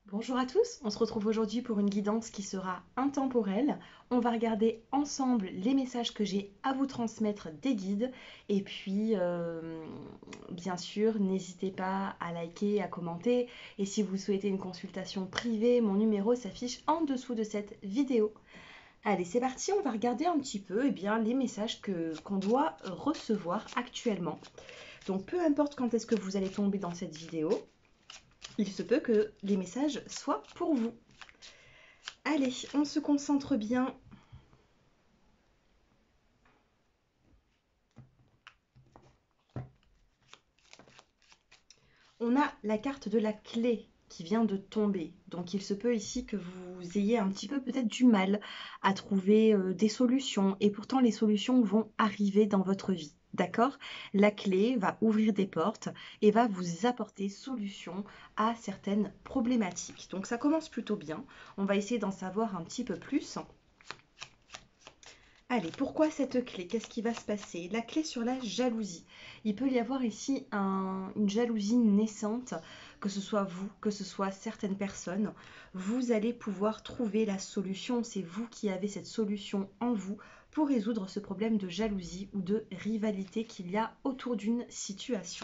Bonjour à tous, on se retrouve aujourd'hui pour une guidance qui sera intemporelle. On va regarder ensemble les messages que j'ai à vous transmettre des guides. Et puis, bien sûr, n'hésitez pas à liker, à commenter. Et si vous souhaitez une consultation privée, mon numéro s'affiche en dessous de cette vidéo. Allez, c'est parti, on va regarder un petit peu les messages qu'on doit recevoir actuellement. Donc, peu importe quand est-ce que vous allez tomber dans cette vidéo, il se peut que les messages soient pour vous. Allez, on se concentre bien. On a la carte de la clé qui vient de tomber. Donc il se peut ici que vous ayez un petit peu peut-être du mal à trouver des solutions. Et pourtant les solutions vont arriver dans votre vie. D'accord? La clé va ouvrir des portes et va vous apporter solution à certaines problématiques. Donc ça commence plutôt bien. On va essayer d'en savoir un petit peu plus. Allez, pourquoi cette clé? Qu'est-ce qui va se passer? La clé sur la jalousie. Il peut y avoir ici une jalousie naissante, que ce soit vous, que ce soit certaines personnes. Vous allez pouvoir trouver la solution. C'est vous qui avez cette solution en vous pour résoudre ce problème de jalousie ou de rivalité qu'il y a autour d'une situation.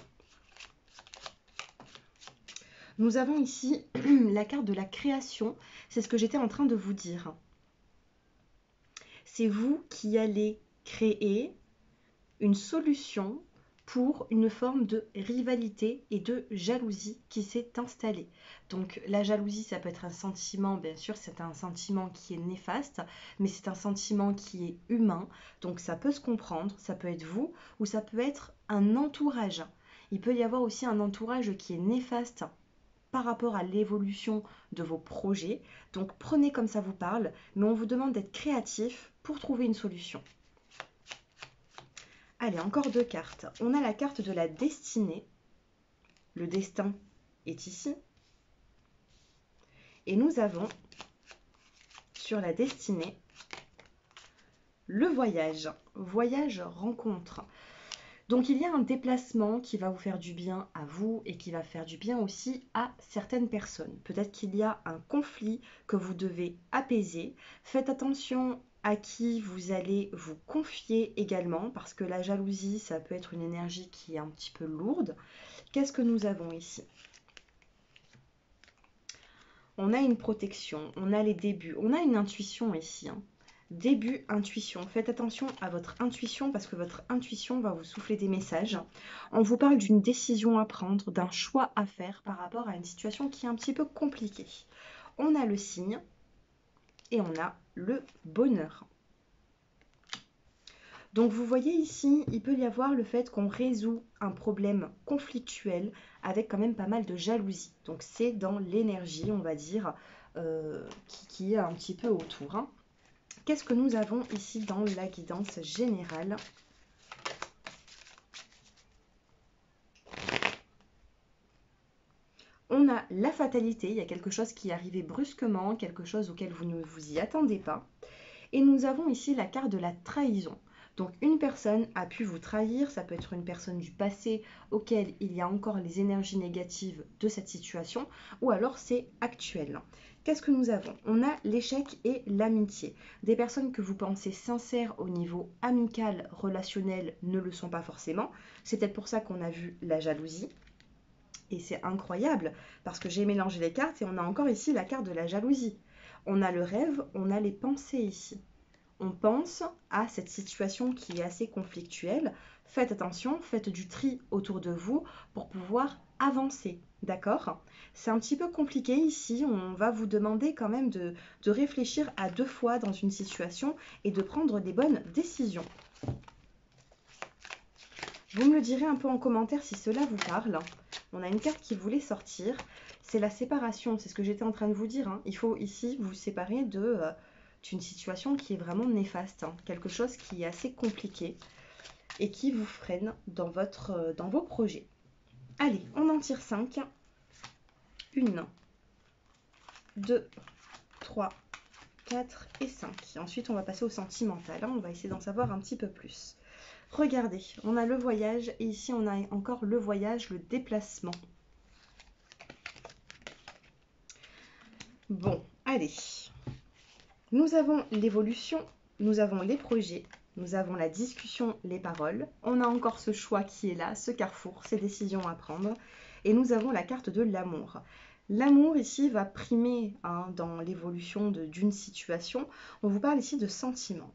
Nous avons ici la carte de la création. C'est ce que j'étais en train de vous dire. C'est vous qui allez créer une solution pour une forme de rivalité et de jalousie qui s'est installée. Donc la jalousie, ça peut être un sentiment, bien sûr, c'est un sentiment qui est néfaste, mais c'est un sentiment qui est humain, donc ça peut se comprendre, ça peut être vous, ou ça peut être un entourage. Il peut y avoir aussi un entourage qui est néfaste par rapport à l'évolution de vos projets. Donc prenez comme ça vous parle, mais on vous demande d'être créatif pour trouver une solution. Allez, encore deux cartes. On a la carte de la destinée. Le destin est ici. Et nous avons sur la destinée le voyage. Voyage rencontre. Donc il y a un déplacement qui va vous faire du bien à vous et qui va faire du bien aussi à certaines personnes. Peut-être qu'il y a un conflit que vous devez apaiser. Faites attention à qui vous allez vous confier également, parce que la jalousie, ça peut être une énergie qui est un petit peu lourde. Qu'est-ce que nous avons ici? On a une protection, on a les débuts, on a une intuition ici. Début, intuition. Faites attention à votre intuition parce que votre intuition va vous souffler des messages. On vous parle d'une décision à prendre, d'un choix à faire par rapport à une situation qui est un petit peu compliquée. On a le signe et on a le bonheur. Donc vous voyez ici, il peut y avoir le fait qu'on résout un problème conflictuel avec quand même pas mal de jalousie. Donc c'est dans l'énergie, on va dire, qui est un petit peu autour. Qu'est-ce que nous avons ici dans la guidance générale? On a la fatalité, il y a quelque chose qui est arrivé brusquement, quelque chose auquel vous ne vous y attendez pas. Et nous avons ici la carte de la trahison. Donc une personne a pu vous trahir, ça peut être une personne du passé auquel il y a encore les énergies négatives de cette situation, ou alors c'est actuel. Qu'est-ce que nous avons? On a l'échec et l'amitié. Des personnes que vous pensez sincères au niveau amical, relationnel, ne le sont pas forcément. C'est peut-être pour ça qu'on a vu la jalousie. Et c'est incroyable, parce que j'ai mélangé les cartes et on a encore ici la carte de la jalousie. On a le rêve, on a les pensées ici. On pense à cette situation qui est assez conflictuelle. Faites attention, faites du tri autour de vous pour pouvoir avancer, d'accord? C'est un petit peu compliqué ici, on va vous demander quand même de réfléchir à deux fois dans une situation et de prendre des bonnes décisions. Vous me le direz un peu en commentaire si cela vous parle. On a une carte qui voulait sortir, c'est la séparation, c'est ce que j'étais en train de vous dire. Il faut ici vous séparer d'une situation qui est vraiment néfaste, quelque chose qui est assez compliqué et qui vous freine dans vos projets. Allez, on en tire 5. 1, 2, 3, 4 et 5. Et ensuite, on va passer au sentimental. On va essayer d'en savoir un petit peu plus. Regardez, on a le voyage et ici, on a encore le voyage, le déplacement. Bon, allez. Nous avons l'évolution, nous avons les projets, nous avons la discussion, les paroles. On a encore ce choix qui est là, ce carrefour, ces décisions à prendre. Et nous avons la carte de l'amour. L'amour ici va primer dans l'évolution d'une situation. On vous parle ici de sentiments.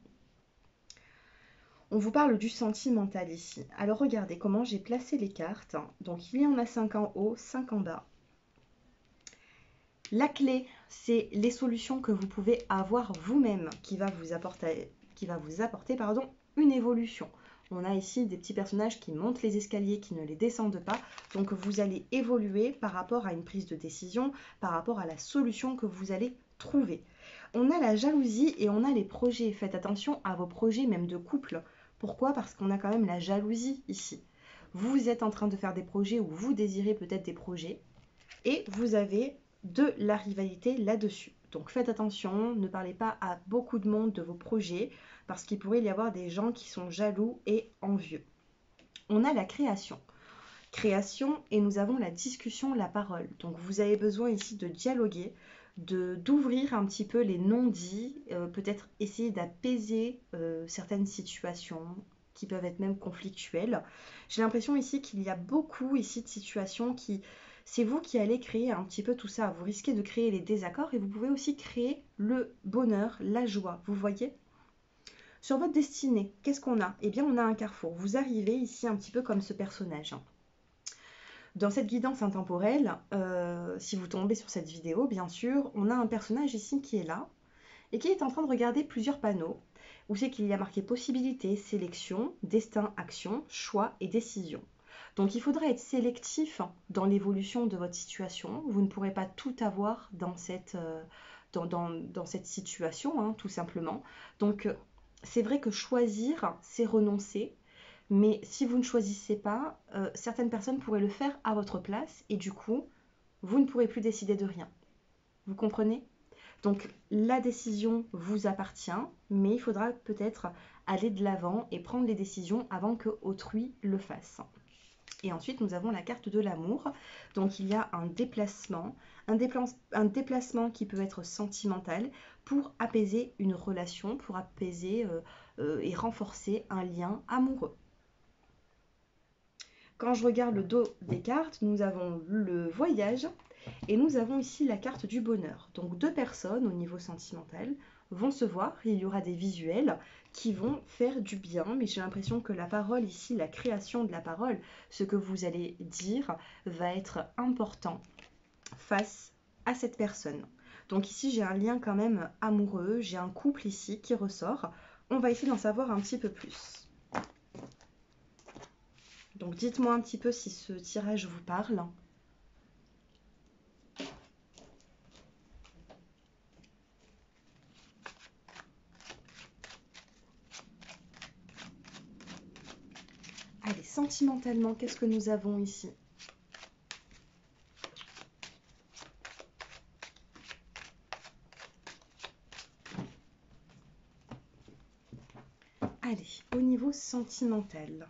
On vous parle du sentimental ici. Alors regardez comment j'ai placé les cartes. Donc il y en a 5 en haut, 5 en bas. La clé, c'est les solutions que vous pouvez avoir vous-même qui va vous apporter, une évolution. On a ici des petits personnages qui montent les escaliers, qui ne les descendent pas. Donc vous allez évoluer par rapport à une prise de décision, par rapport à la solution que vous allez trouver. On a la jalousie et on a les projets. Faites attention à vos projets même de couple. Pourquoi? Parce qu'on a quand même la jalousie ici. Vous êtes en train de faire des projets ou vous désirez peut-être des projets et vous avez de la rivalité là-dessus. Donc faites attention, ne parlez pas à beaucoup de monde de vos projets parce qu'il pourrait y avoir des gens qui sont jaloux et envieux. On a la création. Création et nous avons la discussion, la parole. Donc vous avez besoin ici de dialoguer, d'ouvrir un petit peu les non-dits, peut-être essayer d'apaiser certaines situations qui peuvent être même conflictuelles. J'ai l'impression ici qu'il y a beaucoup ici de situations qui... C'est vous qui allez créer un petit peu tout ça. Vous risquez de créer les désaccords et vous pouvez aussi créer le bonheur, la joie. Vous voyez? Sur votre destinée, qu'est-ce qu'on a? Eh bien, on a un carrefour. Vous arrivez ici un petit peu comme ce personnage. Dans cette guidance intemporelle, si vous tombez sur cette vidéo, bien sûr, on a un personnage ici qui est là et qui est en train de regarder plusieurs panneaux où c'est qu'il y a marqué possibilité, sélection, destin, action, choix et décision. Donc il faudra être sélectif dans l'évolution de votre situation. Vous ne pourrez pas tout avoir dans cette situation, tout simplement. Donc c'est vrai que choisir, c'est renoncer. Mais si vous ne choisissez pas, certaines personnes pourraient le faire à votre place et du coup, vous ne pourrez plus décider de rien. Vous comprenez? Donc la décision vous appartient, mais il faudra peut-être aller de l'avant et prendre les décisions avant que autrui le fasse. Et ensuite, nous avons la carte de l'amour. Donc il y a un déplacement qui peut être sentimental pour apaiser une relation, pour apaiser et renforcer un lien amoureux. Quand je regarde le dos des cartes, nous avons le voyage et nous avons ici la carte du bonheur. Donc deux personnes au niveau sentimental vont se voir, il y aura des visuels qui vont faire du bien, mais j'ai l'impression que la parole ici, la création de la parole, ce que vous allez dire va être important face à cette personne. Donc ici j'ai un lien quand même amoureux, j'ai un couple ici qui ressort. On va essayer d'en savoir un petit peu plus. Donc dites-moi un petit peu si ce tirage vous parle. Allez, sentimentalement, qu'est-ce que nous avons ici? Allez, au niveau sentimental.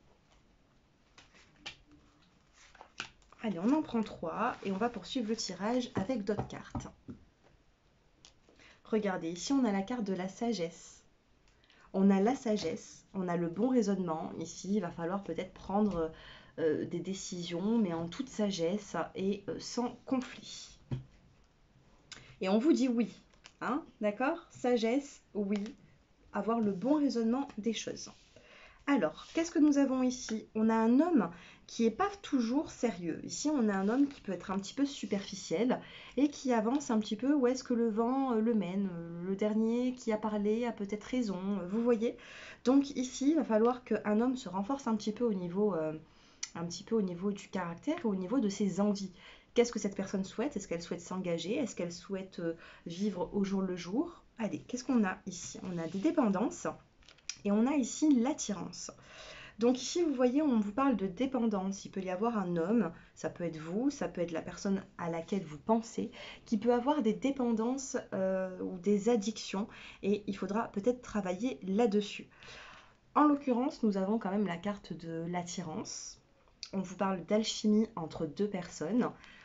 Allez, on en prend 3 et on va poursuivre le tirage avec d'autres cartes. Regardez, ici on a la carte de la sagesse. On a la sagesse, on a le bon raisonnement. Ici, il va falloir peut-être prendre des décisions, mais en toute sagesse et sans conflit. Et on vous dit oui, hein, d'accord? Sagesse, oui, avoir le bon raisonnement des choses. Alors, qu'est-ce que nous avons ici? On a un homme qui n'est pas toujours sérieux. Ici, on a un homme qui peut être un petit peu superficiel et qui avance un petit peu où est-ce que le vent le mène. Le dernier qui a parlé a peut-être raison, vous voyez? Donc ici, il va falloir qu'un homme se renforce un petit peu au niveau du caractère et au niveau de ses envies. Qu'est-ce que cette personne souhaite? Est-ce qu'elle souhaite s'engager? Est-ce qu'elle souhaite vivre au jour le jour? Allez, qu'est-ce qu'on a ici? On a des dépendances. Et on a ici l'attirance. Donc ici, vous voyez, on vous parle de dépendance. Il peut y avoir un homme, ça peut être vous, ça peut être la personne à laquelle vous pensez, qui peut avoir des dépendances ou des addictions. Et il faudra peut-être travailler là-dessus. En l'occurrence, nous avons quand même la carte de l'attirance. On vous parle d'alchimie entre deux personnes.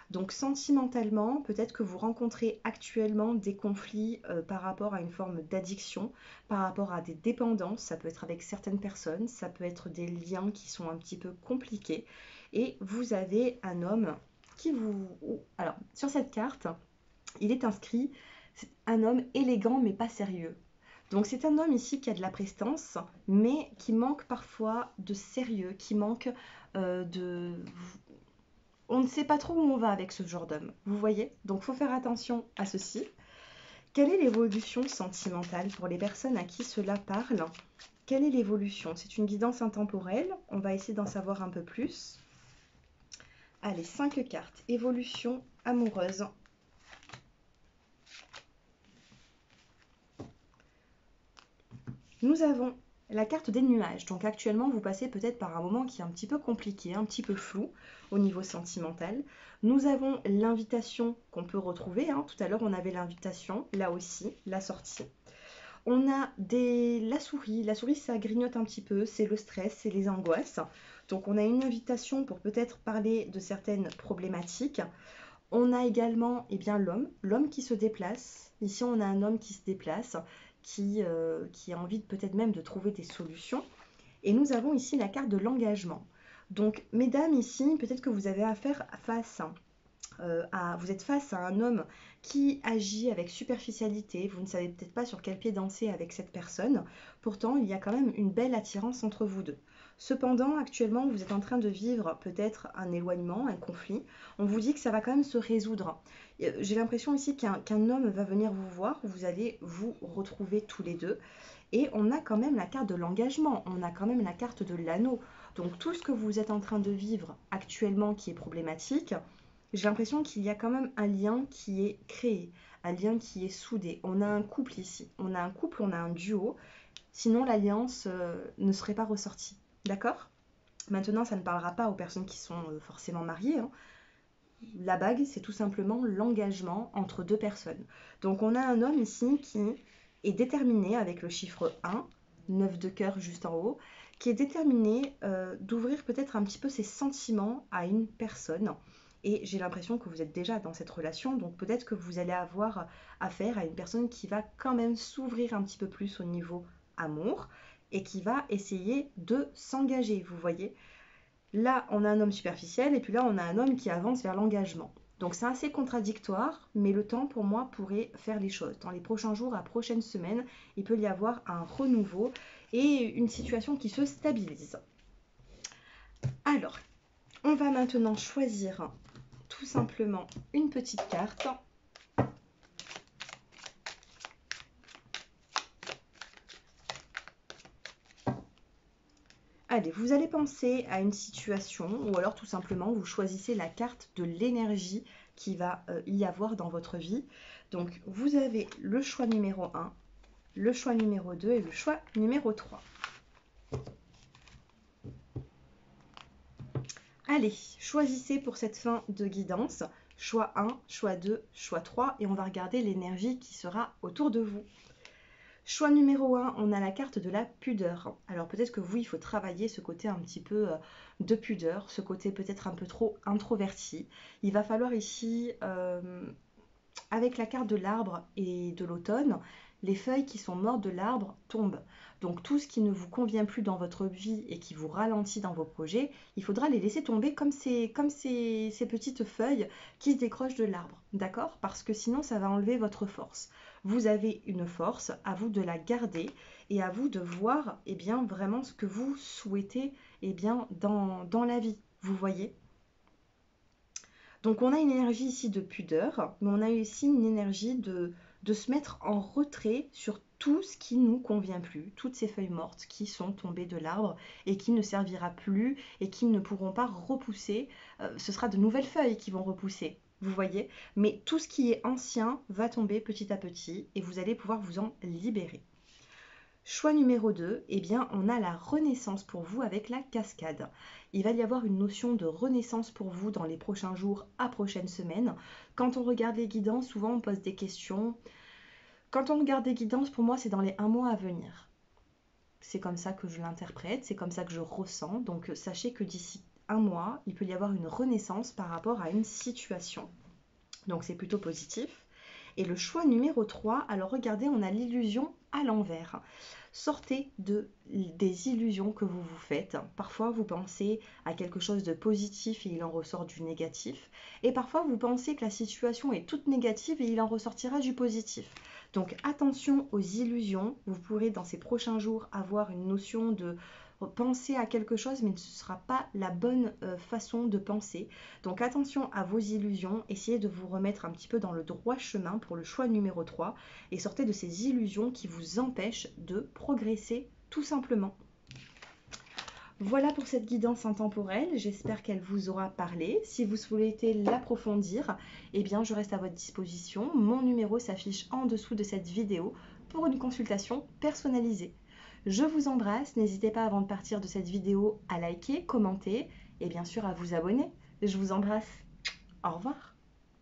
Donc sentimentalement, peut-être que vous rencontrez actuellement des conflits par rapport à une forme d'addiction, par rapport à des dépendances, ça peut être avec certaines personnes, ça peut être des liens qui sont un petit peu compliqués. Et vous avez un homme qui vous... Alors, sur cette carte, il est inscrit, c'est un homme élégant mais pas sérieux. Donc c'est un homme ici qui a de la prestance, mais qui manque parfois de sérieux, qui manque de... On ne sait pas trop où on va avec ce genre d'homme, vous voyez? Donc il faut faire attention à ceci. Quelle est l'évolution sentimentale pour les personnes à qui cela parle? Quelle est l'évolution? C'est une guidance intemporelle, on va essayer d'en savoir un peu plus. Allez, 5 cartes. Évolution amoureuse. Nous avons la carte des nuages. Donc actuellement, vous passez peut-être par un moment qui est un petit peu compliqué, un petit peu flou au niveau sentimental. Nous avons l'invitation qu'on peut retrouver, hein. Tout à l'heure, on avait l'invitation, là aussi, la sortie. On a la souris. La souris, ça grignote un petit peu, c'est le stress, c'est les angoisses. Donc on a une invitation pour peut-être parler de certaines problématiques. On a également l'homme qui se déplace. Ici, on a un homme qui se déplace, qui a envie peut-être même de trouver des solutions. Et nous avons ici la carte de l'engagement. Donc, mesdames, ici, peut-être que vous avez vous êtes face à un homme qui agit avec superficialité, vous ne savez peut-être pas sur quel pied danser avec cette personne, pourtant il y a quand même une belle attirance entre vous deux. Cependant, actuellement, vous êtes en train de vivre peut-être un éloignement, un conflit. On vous dit que ça va quand même se résoudre. J'ai l'impression ici qu'un homme va venir vous voir, vous allez vous retrouver tous les deux. Et on a quand même la carte de l'engagement, on a quand même la carte de l'anneau. Donc tout ce que vous êtes en train de vivre actuellement qui est problématique, j'ai l'impression qu'il y a quand même un lien qui est créé, un lien qui est soudé. On a un couple ici, on a un couple, on a un duo, sinon l'alliance ne serait pas ressortie. D'accord? Maintenant, ça ne parlera pas aux personnes qui sont forcément mariées, hein. La bague, c'est tout simplement l'engagement entre deux personnes. Donc on a un homme ici qui est déterminé avec le chiffre 1, 9 de cœur juste en haut, qui est déterminé d'ouvrir peut-être un petit peu ses sentiments à une personne. Et j'ai l'impression que vous êtes déjà dans cette relation, donc peut-être que vous allez avoir affaire à une personne qui va quand même s'ouvrir un petit peu plus au niveau amour et qui va essayer de s'engager, vous voyez. Là, on a un homme superficiel et puis là, on a un homme qui avance vers l'engagement. Donc c'est assez contradictoire, mais le temps pour moi pourrait faire les choses. Dans les prochains jours, à prochaines semaines, il peut y avoir un renouveau et une situation qui se stabilise. Alors, on va maintenant choisir tout simplement une petite carte. Allez, vous allez penser à une situation ou alors tout simplement vous choisissez la carte de l'énergie qui va y avoir dans votre vie. Donc vous avez le choix numéro 1, le choix numéro 2 et le choix numéro 3. Allez, choisissez pour cette fin de guidance. Choix 1, choix 2, choix 3 et on va regarder l'énergie qui sera autour de vous. Choix numéro 1, on a la carte de la pudeur. Alors peut-être que vous, il faut travailler ce côté un petit peu de pudeur, ce côté peut-être un peu trop introverti. Il va falloir ici, avec la carte de l'arbre et de l'automne, les feuilles qui sont mortes de l'arbre tombent. Donc tout ce qui ne vous convient plus dans votre vie et qui vous ralentit dans vos projets, il faudra les laisser tomber comme ces petites feuilles qui se décrochent de l'arbre. D'accord? Parce que sinon, ça va enlever votre force. Vous avez une force, à vous de la garder et à vous de voir vraiment ce que vous souhaitez dans la vie. Vous voyez? Donc on a une énergie ici de pudeur, mais on a aussi une énergie de se mettre en retrait sur tout ce qui ne nous convient plus, toutes ces feuilles mortes qui sont tombées de l'arbre et qui ne servira plus et qui ne pourront pas repousser. Ce sera de nouvelles feuilles qui vont repousser, vous voyez. Mais tout ce qui est ancien va tomber petit à petit et vous allez pouvoir vous en libérer. Choix numéro 2, on a la renaissance pour vous avec la cascade. Il va y avoir une notion de renaissance pour vous dans les prochains jours à prochaines semaines. Quand on regarde les guidances, souvent on pose des questions. Quand on regarde les guidances, pour moi, c'est dans les 1 mois à venir. C'est comme ça que je l'interprète, c'est comme ça que je ressens. Donc sachez que d'ici un mois, il peut y avoir une renaissance par rapport à une situation. Donc c'est plutôt positif. Et le choix numéro 3, alors regardez, on a l'illusion à l'envers. Sortez des illusions que vous vous faites. Parfois, vous pensez à quelque chose de positif et il en ressort du négatif. Et parfois, vous pensez que la situation est toute négative et il en ressortira du positif. Donc attention aux illusions. Vous pourrez dans ces prochains jours avoir une notion de penser à quelque chose, mais ce ne sera pas la bonne façon de penser. Donc attention à vos illusions, essayez de vous remettre un petit peu dans le droit chemin pour le choix numéro 3 et sortez de ces illusions qui vous empêchent de progresser tout simplement. Voilà pour cette guidance intemporelle, j'espère qu'elle vous aura parlé. Si vous souhaitez l'approfondir, eh bien je reste à votre disposition. Mon numéro s'affiche en dessous de cette vidéo pour une consultation personnalisée. Je vous embrasse, n'hésitez pas avant de partir de cette vidéo à liker, commenter et bien sûr à vous abonner. Je vous embrasse. Au revoir.